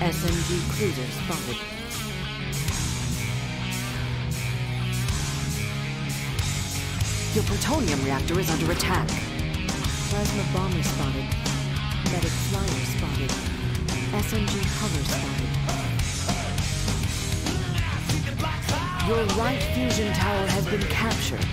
SMG cruiser spotted. Your plutonium reactor is under attack. Plasma bomber spotted. Medic flyer spotted. SMG hover spotted. Your right fusion tower has been captured.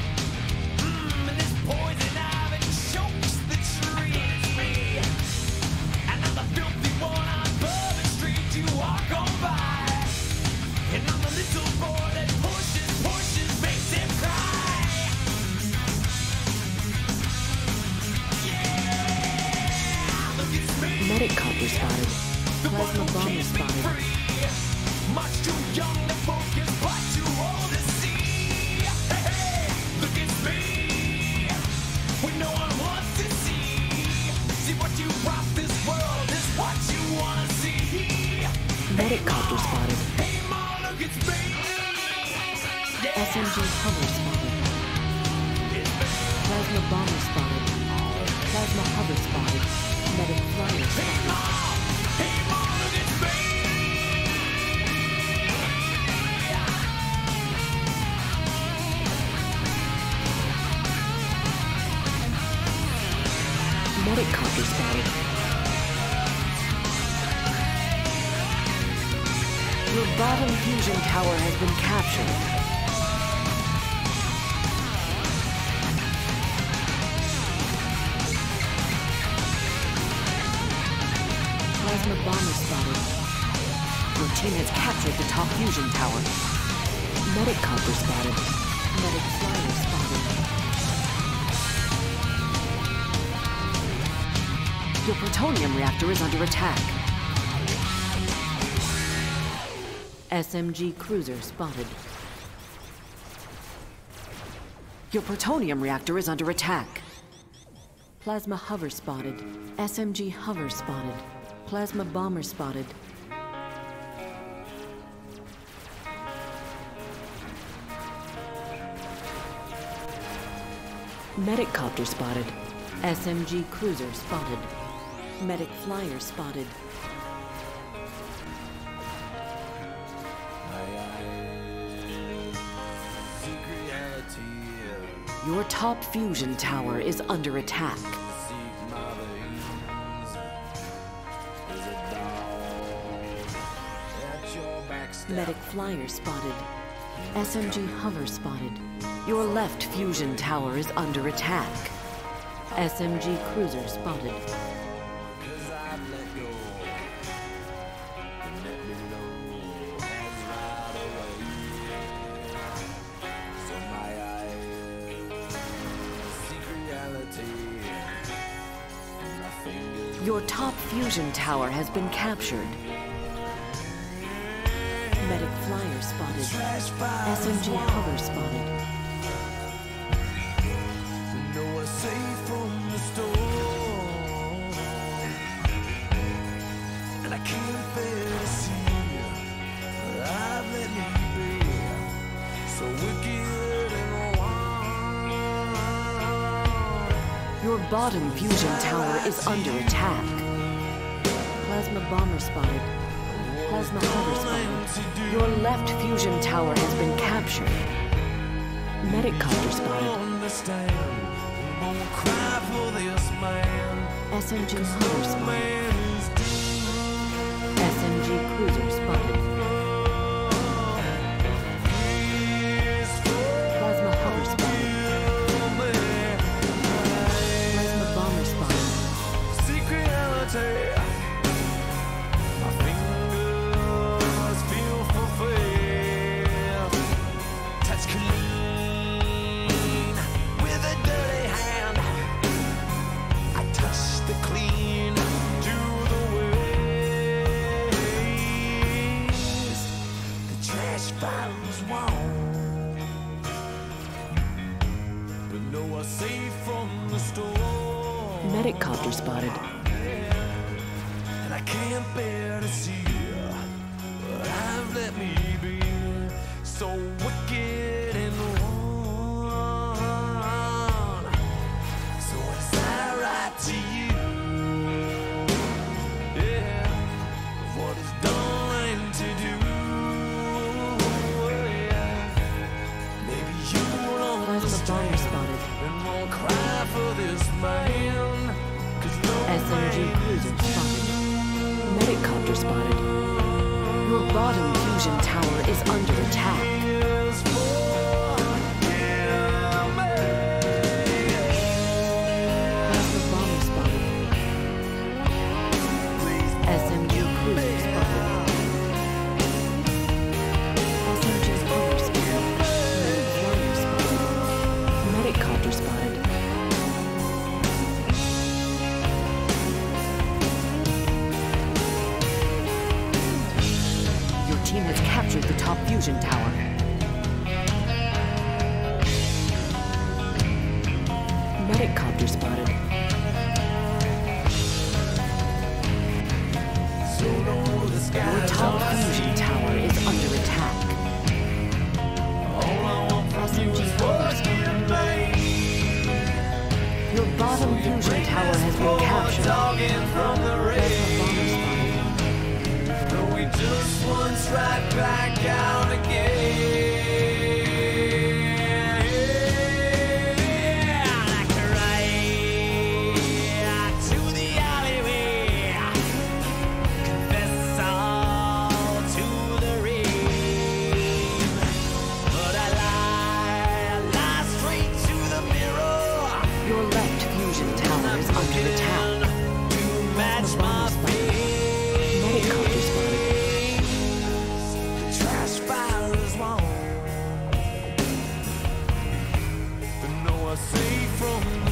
Medic copter spotted. Plasma bomber spotted. Much too young to focus, but too old to see. Hey, look at me. When no one wants to see. See what you rock this world is what you wanna see. Medic copter spotted. Hey, mom, look at me. SMG hover spotted. Plasma bomber spotted. Plasma hover spotted. Medic flyer spotted. Hey, mom, look at me. Medic copter spotted. Your bottom fusion tower has been captured. Plasma bomber spotted. Your team has captured the top fusion tower. Medic copter spotted. Medic flyer spotted. Your plutonium reactor is under attack. SMG cruiser spotted. Your plutonium reactor is under attack. Plasma hover spotted. SMG hover spotted. Plasma bomber spotted. Medic copter spotted. SMG cruiser spotted. Medic flyer spotted. Your top fusion tower is under attack. Medic flyer spotted. SMG hover spotted. Your left fusion tower is under attack. SMG cruiser spotted. Your top fusion tower has been captured. Medic flyer spotted. SMG hover spotted. And I can't bear to see I've let me be so wicked and wild. Your bottom fusion tower is under attack. Plasma bomber spotted. Plasma hover spotted. Your left fusion tower has been captured. Medic copter spotted. SMG hover spotted. SMG cruiser spotted. Plasma hover spotted. Plasma bomber spotted. My fingers feel fulfilled. Touch clean with a dirty hand. I touch the clean to the waste. The trash follows warm, but no one's safe from the storm. Medic copter spotted. And I can't bear to see what I've let me be, so wicked and wrong. So as I write to you, yeah, what is done for this man. 'Cause no SMG man cruiser spotted. Medic copter spotted. Your bottom fusion tower is under attack. is for Plasma bomber spotted. SMG cruiser spotted. SMG hover spotted. Medic flyer spotted. Medic copter spotted. Your team has captured the top fusion tower. Medic copter spotted. Your top fusion tower is under attack. SMG hover spotted. Your bottom fusion tower has been captured. Plasma bomber spotted. But we just once right back out again. Like right to the alleyway. Confess all to the rain. But I lie straight to the mirror. Your left fusion tower is under attack. To match my face. Medic copter spotted. Trash fire is long. But no, I say from the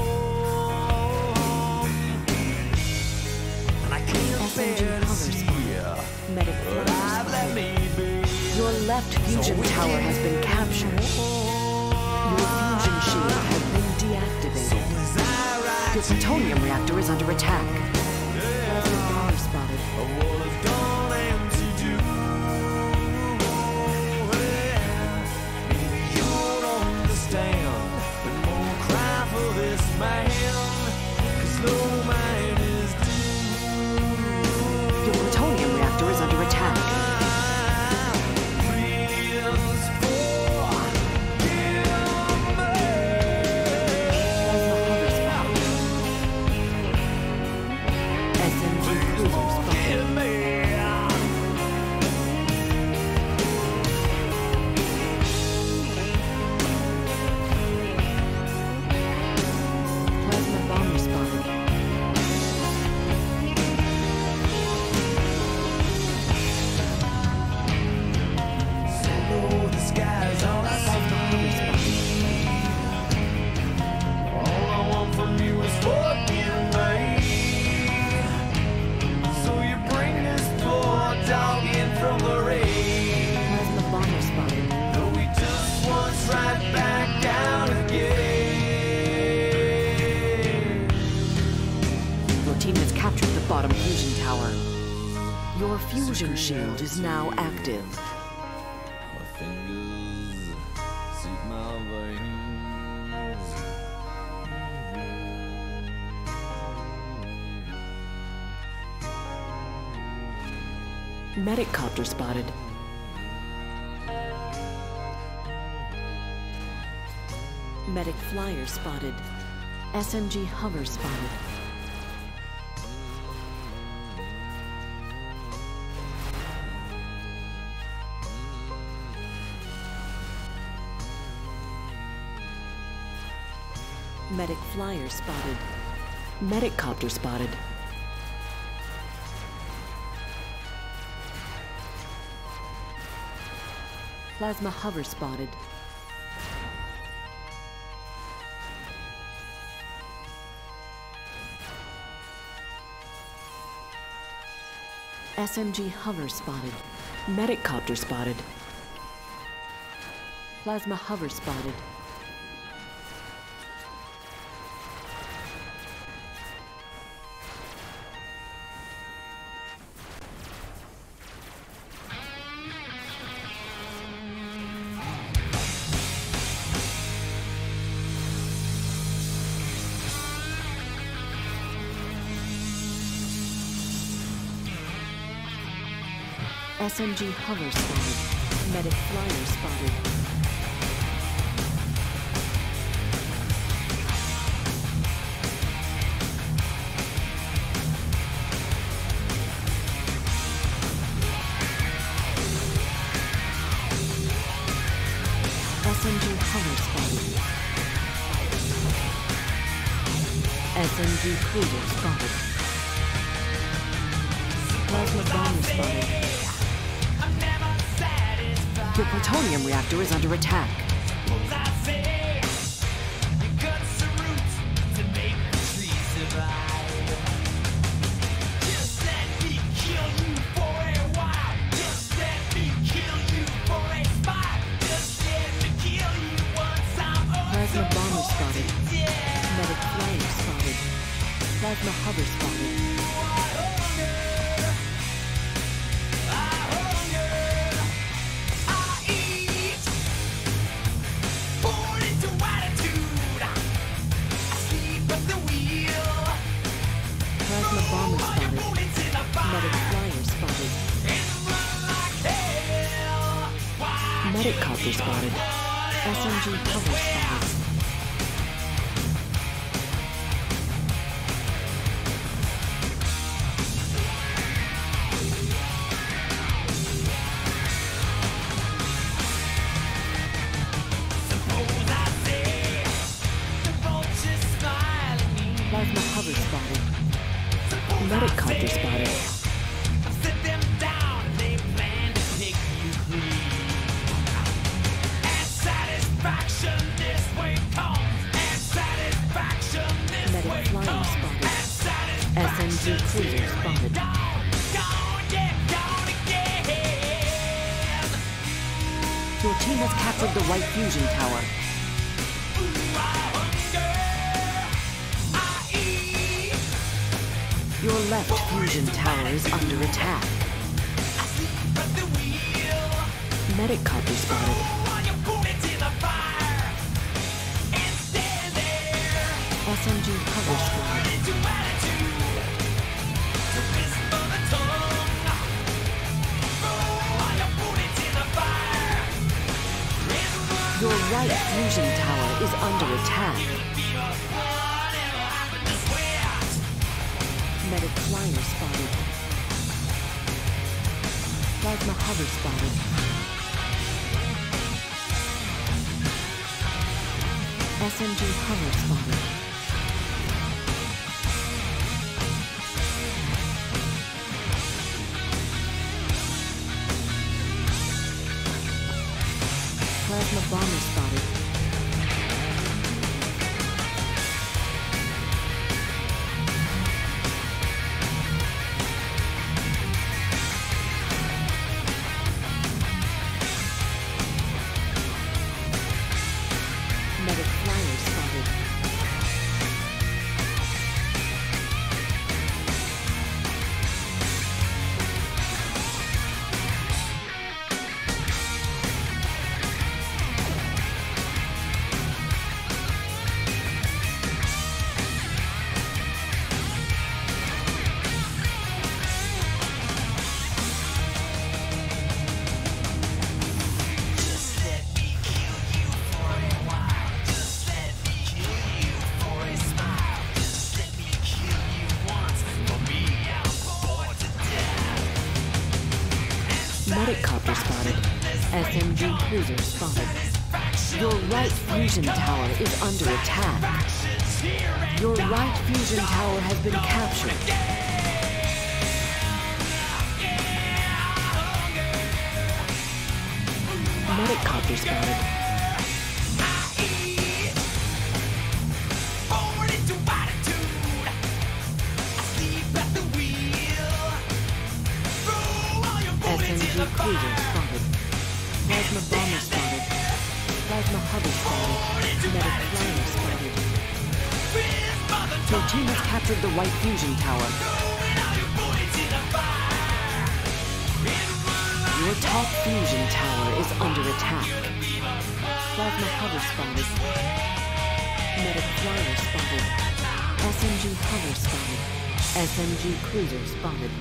storm. And I can't SMG bear to hover see spotted. Medic but flyer I've spotted. let me be. Your left fusion tower has been captured. Your fusion shield has been deactivated. As I ride Your plutonium reactor is under attack. Plasma bomber spotted. of what I've done and to do. Maybe you don't understand, but won't cry for this man. 'Cause no man is due. Your plutonium reactor is under attack. Please forgive me. Plasma hover spotted. SMG cruiser spotted. Forgive me. Plasma bomber spotted. So the skies all I Plasma hover spotted. All I want from you is forgive me. So you bring this poor dog in from the rain. Plasma bomber spotted. Though we just once right back out again. Your team has captured the bottom fusion tower. Your fusion shield is now active. My fingers seek my veins. Medic copter spotted. Medic flyer spotted. SMG hover spotted. Medic flyer spotted. Medic copter spotted. Plasma hover spotted. SMG hover spotted. Medic copter spotted. Plasma hover spotted. SMG hover spotted. Medic flyer spotted. SMG cruiser spotted. Plasma bomber spotted. Your plutonium reactor is under attack. Plasma bomber spotted. Medic flyer spotted. Plasma hover spotted. Plasma bomber spotted. Medic flyer spotted. Medic copter spotted. SMG hover spotted. Plasma hover spotted. Medic copter spotted. Sit them down, they plan to pick you clean. And satisfaction this way comes. And satisfaction this Medic way flyer comes. spotted. And satisfaction SMG cruiser spotted. gone again. Your team has captured the White Fusion Tower. Ooh, I hunger, I eat, Your left fusion tower is under attack. I sleep at the wheel. Medic copter spotted. While you put it in the fire and stand there. SMG hover squad. Into attitude, to whisper the tongue. While you put it in the fire and run. Your right fusion tower is under attack. Whatever happened to sweat? Medic flyer spotted. Plasma hover spotted. SMG hover spotted. Plasma bomber spotted. Medic flyer spotted. Just let me kill you for a while. Just let me kill you for a smile. Just let me kill you once. For me, I'm bored to death. Medic copter spotted. SMG cruiser spotted. Your right fusion tower is under attack. Your right fusion tower has been captured. Medic copter spotted. Forward into attitude. I sleep at the wheel. Throw all your bullets in SMG the cruiser fire. spotted. Plasma bomber spotted. Plasma hover spotted. Medic flyer spotted. Fist by the Your team has captured the White Fusion Tower. throwing all your bullets in the fire. And run Your top fusion tower is under attack. Plasma hover spotted. Medic flyer spotted. SMG hover spotted. SMG cruiser spotted.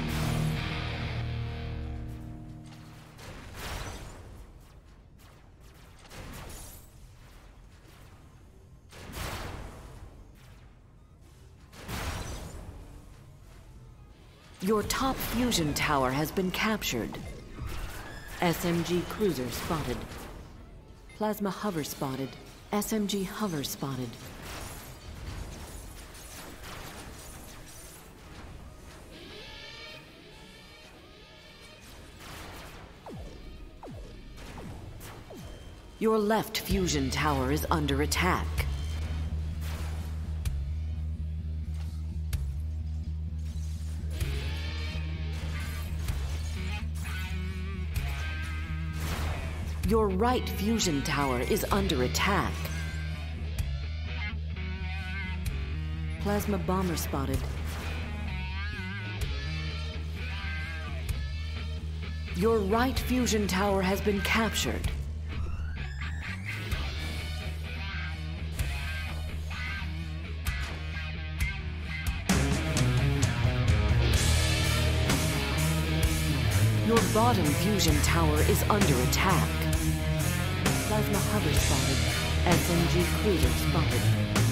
Your top fusion tower has been captured. SMG cruiser spotted. Plasma hover spotted. SMG hover spotted. Your left fusion tower is under attack. Your right fusion tower is under attack. Plasma bomber spotted. Your right fusion tower has been captured. Your bottom fusion tower is under attack. Plasma hover spotted. SMG cruiser spotted.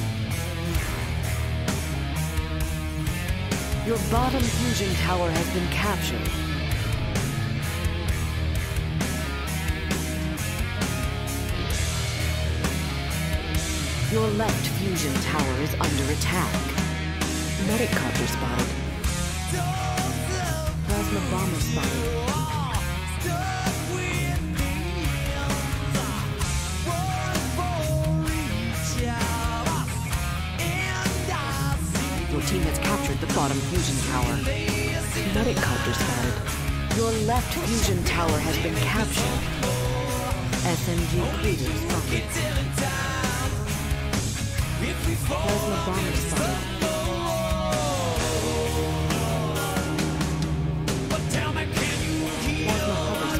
Your bottom fusion tower has been captured. Your left fusion tower is under attack. Medic copter spotted. Plasma bomber spotted. Your team has captured the bottom fusion tower. Medic copter spotted. Your left fusion tower has been captured. SMG cruiser spotted. Plasma bomber spotted. Plasma hover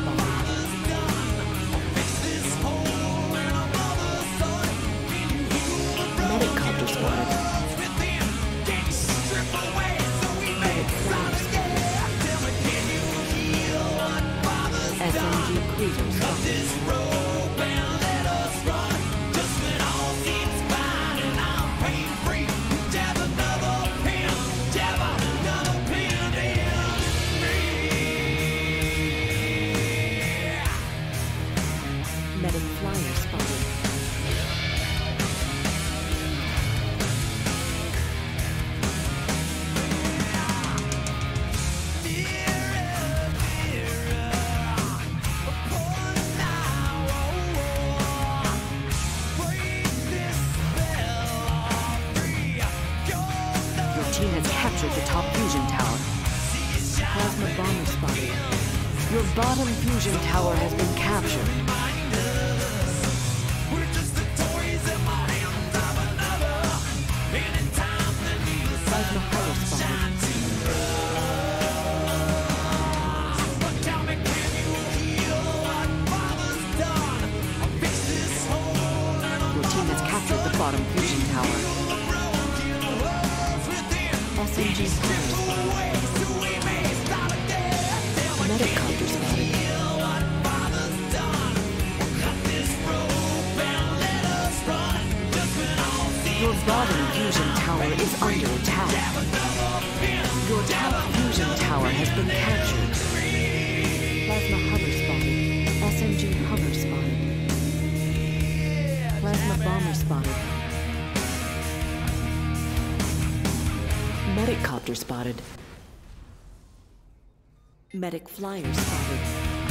spotted. Medic copter spotted. SMG cruiser spotted. Medic flyer spotted. Team has captured the top fusion tower. Plasma bomber spotted. Your bottom fusion tower has been captured. Plasma hover spotted. Your team has captured the bottom fusion tower. SMG spotted. Medic copter spotted. Your bottom fusion tower is under attack. Your top fusion tower has been captured. Plasma hover spotted. SMG hover spotted. Plasma bomber spotted. Medic copter spotted. Medic flyer spotted.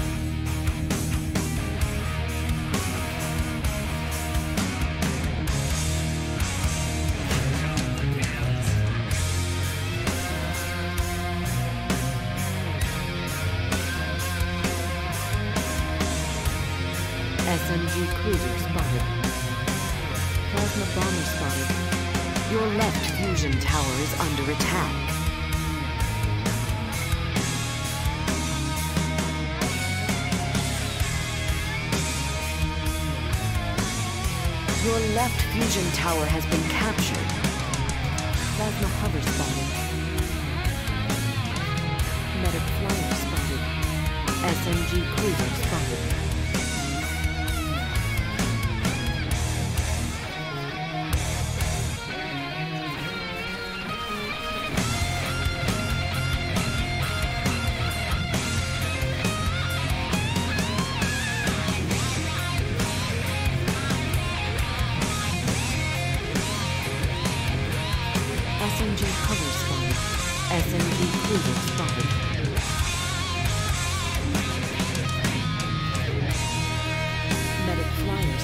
SMG cruiser spotted. Plasma bomber spotted. Your left fusion tower is under attack. Your left fusion tower has been captured. Plasma hover spotted. Medic flyer spotted. SMG cruiser spotted. SMG hover spotted. SMG cruiser spotted. Medic flyer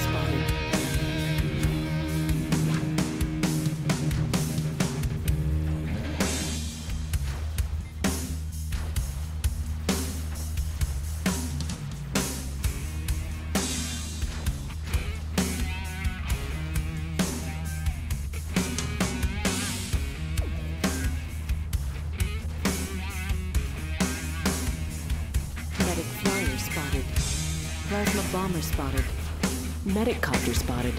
Plasma bomber spotted. Medic copter spotted.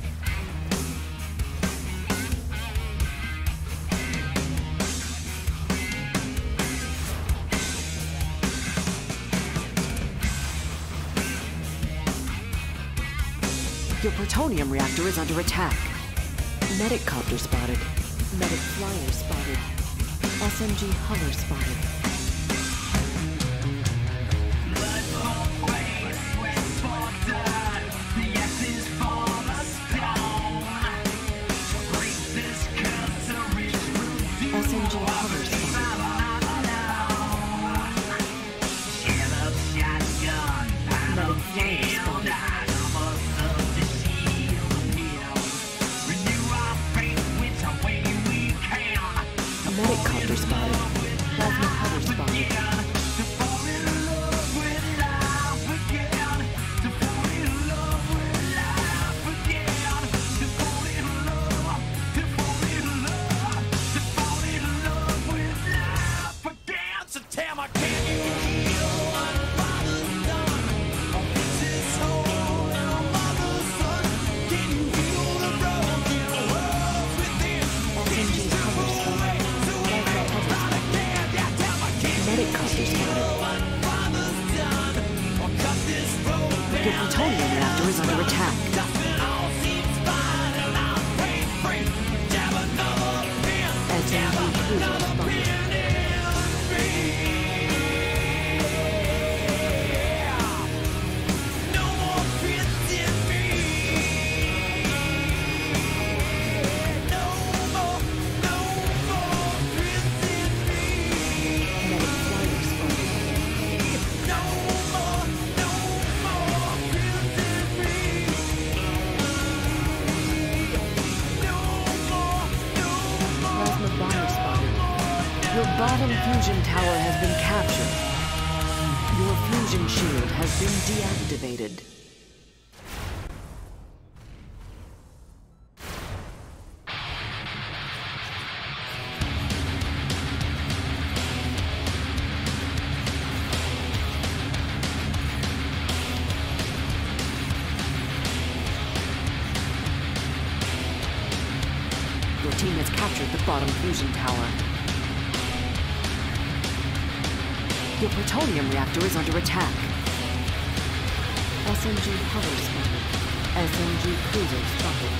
Your plutonium reactor is under attack. Medic copter spotted. Medic flyer spotted. SMG hover spotted. SMG hover spotted. Medic flyer spotted. Medic copter spotted. Plasma hover spotted. SMG hover spotted. Plasma hover spotted. Medic copter spotted. Your plutonium reactor is under attack. SMG cruiser spotted. Medic flyer spotted. Plasma bomber spotted. Your bottom fusion tower has been captured. Your fusion shield has been deactivated. Your team has captured the bottom fusion tower. Your plutonium reactor is under attack. SMG hover spotted. SMG cruiser spotted.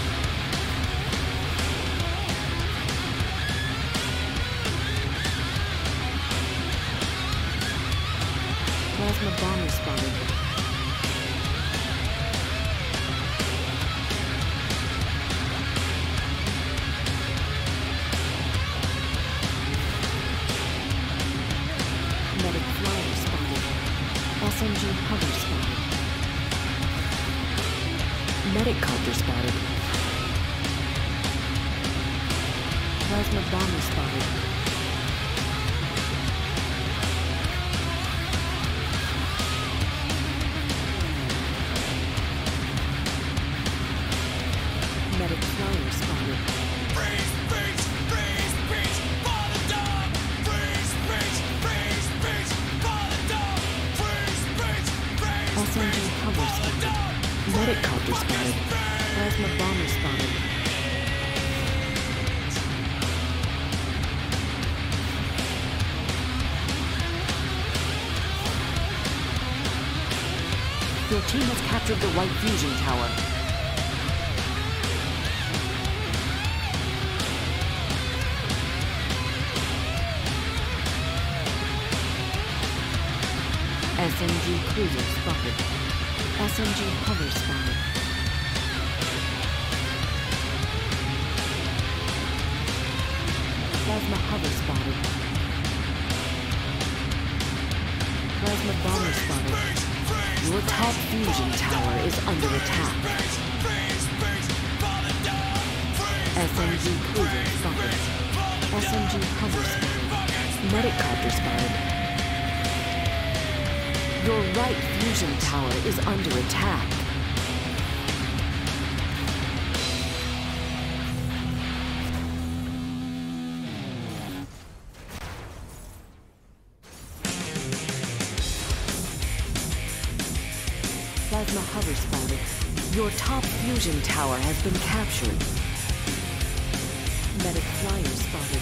Plasma bomber spotted. Medic flyer spotted. SMG hover spotted. Medic copter spotted. Plasma bomber spotted. Medic flyer spotted. SMG hover spotted. Medic copter spotted. Plasma bomber spotted. Your team has captured the white fusion tower. SMG cruiser spotted. SMG hover spotted. Plasma hover spotted. Plasma bomber spotted. Your top fusion tower is under attack. SMG cruiser spotted. SMG hover spotted. Medic copter spotted. Your right fusion tower is under attack. Plasma hover spotted. Your top fusion tower has been captured. Medic flyer spotted.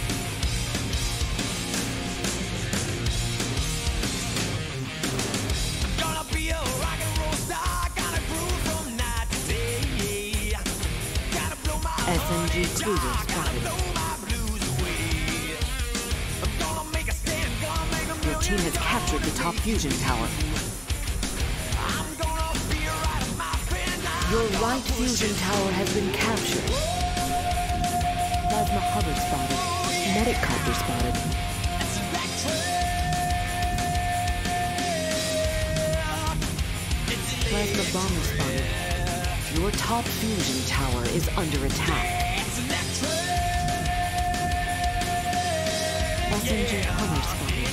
Gonna be a rock and roll star, gotta groove from night to day. Gotta blow my SMG cruiser spotted. blow my blues away. I'm gonna make a stand, gonna make a Your team has captured the top fusion tower. I'm gonna be right, my friend. Your right fusion tower has been captured. Plasma hover spotted. Medic copter spotted. Plasma bomber spotted. Your top fusion tower is under attack. SMG hover spotted.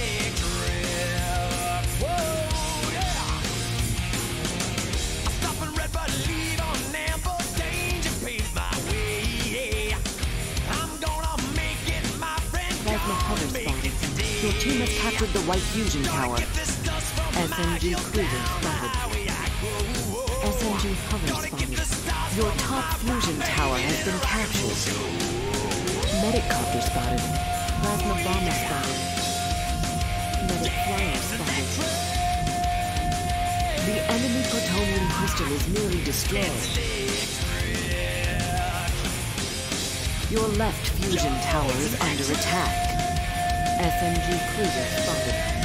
Stopping red, but lead on amber. Danger pays my way. I'm gonna make it, my friend. Plasma hover spotted. Your team has captured the white fusion tower. SMG cruiser spotted. SMG hover spotted. Your top fusion tower has been captured. Medic copter spotted. Plasma bomber spotted. Medic flyer spotted. The enemy plutonium crystal is nearly destroyed. Your left fusion tower is under attack. SMG cruiser spotted.